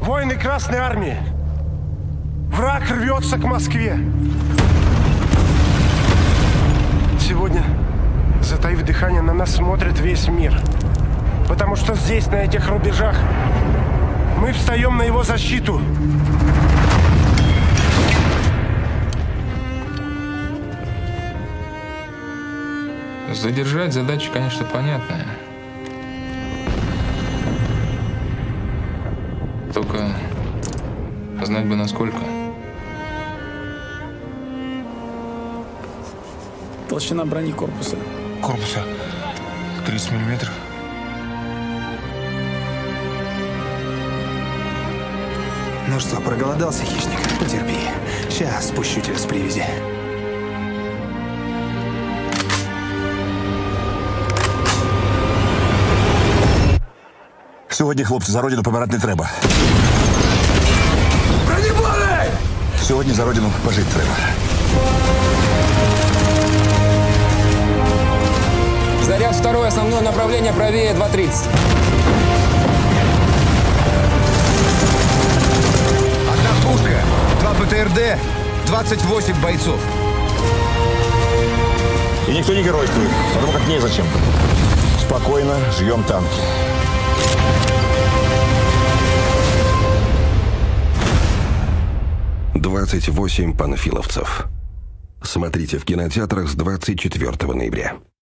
Воины Красной Армии! Враг рвется к Москве! Сегодня, затаив дыхание, на нас смотрит весь мир. Потому что здесь, на этих рубежах, мы встаем на его защиту. Задержать задача, конечно, понятная. Только знать бы насколько. Толщина брони корпуса. Корпуса 30 миллиметров. Ну что, проголодался, хищник? Потерпи. Сейчас спущу тебя с привязи. Сьогодні, хлопці, за родину помирати не треба. Бронеплани! Сьогодні за родину пожити треба. Заряд второе, основное направление правее 2.30. Одна пушка, 2 ПТРД, 28 бойцов. И никто не геройствует, потому как незачем. Спокойно жьем танки. «28 панфиловцев». Смотрите в кинотеатрах с 24 ноября.